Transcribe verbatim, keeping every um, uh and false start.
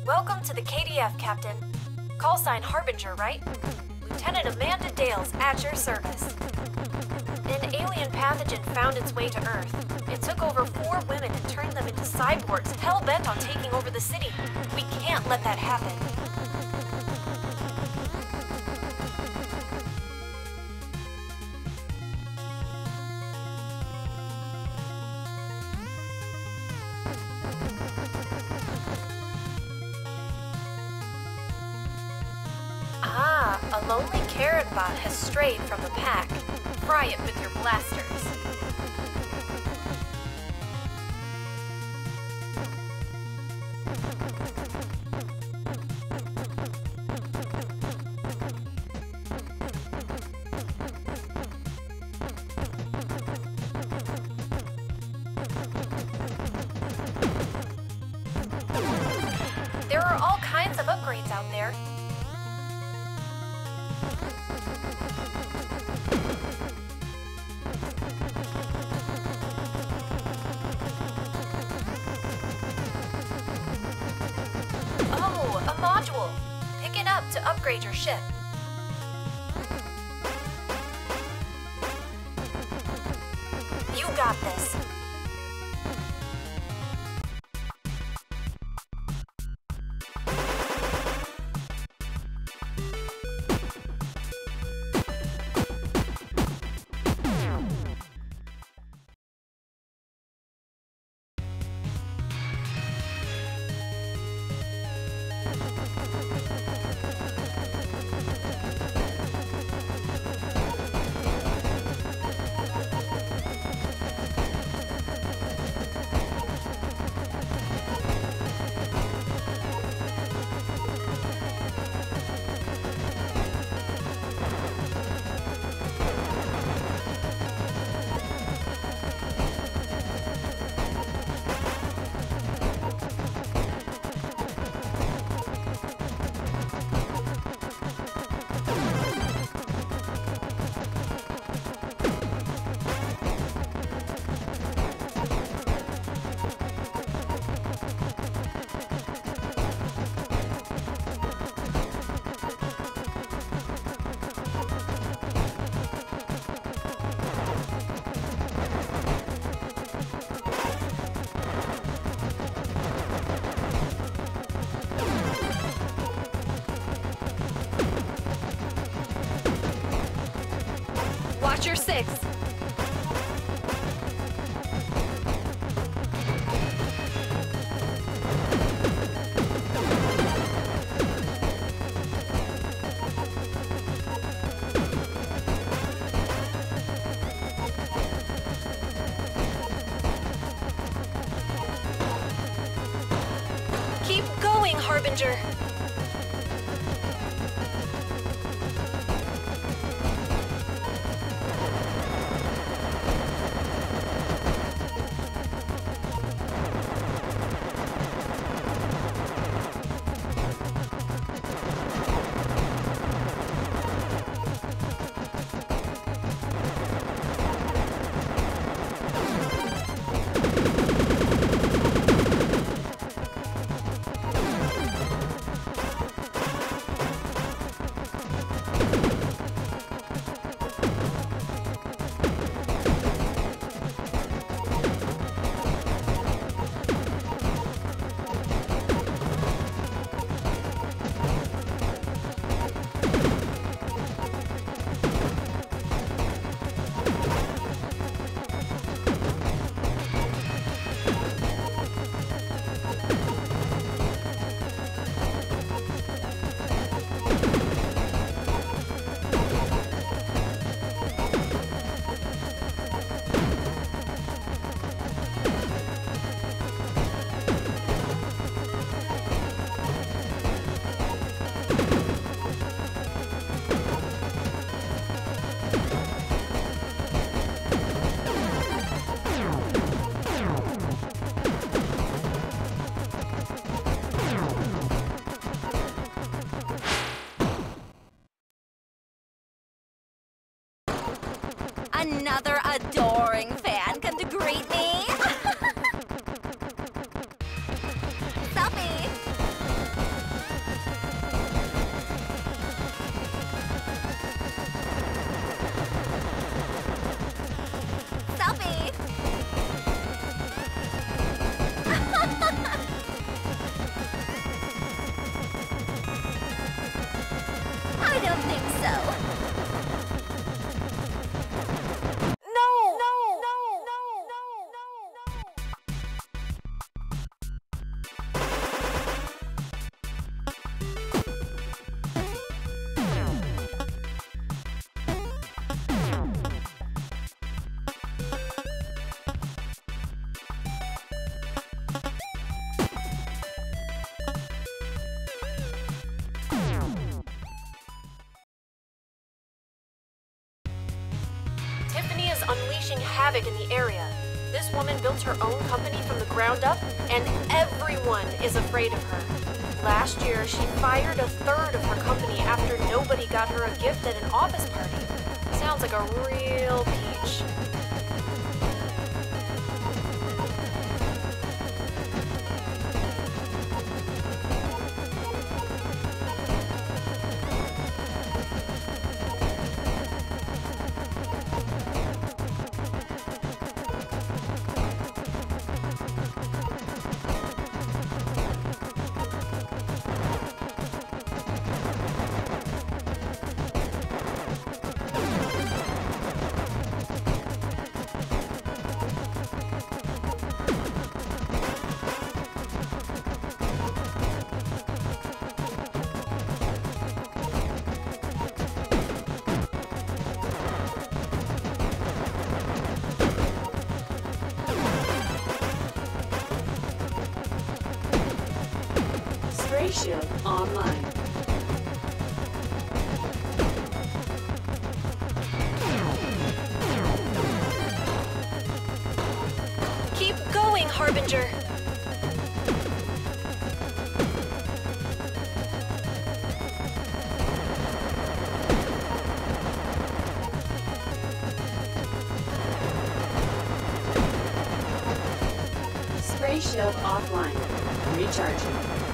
Welcome to the K D F, Captain. Call sign Harbinger, right? Lieutenant Amanda Dales at your service. An alien pathogen found its way to Earth. It took over four women and turned them into cyborgs, hell-bent on taking over the city. We can't let that happen. Ah, a lonely Karen bot has strayed from the pack. Fry it with your blasters. There are all kinds of upgrades out there. Oh, a module! Pick it up to upgrade your ship. You got this. Watch your six. Keep going, Harbinger. Another adoring fan come to greet me. Selfie! havoc in the area. This woman built her own company from the ground up, and everyone is afraid of her. Last year, she fired a third of her company after nobody got her a gift at an office party. Sounds like a real peach. Spray shield online. Keep going, Harbinger! Spray shield offline. Recharging.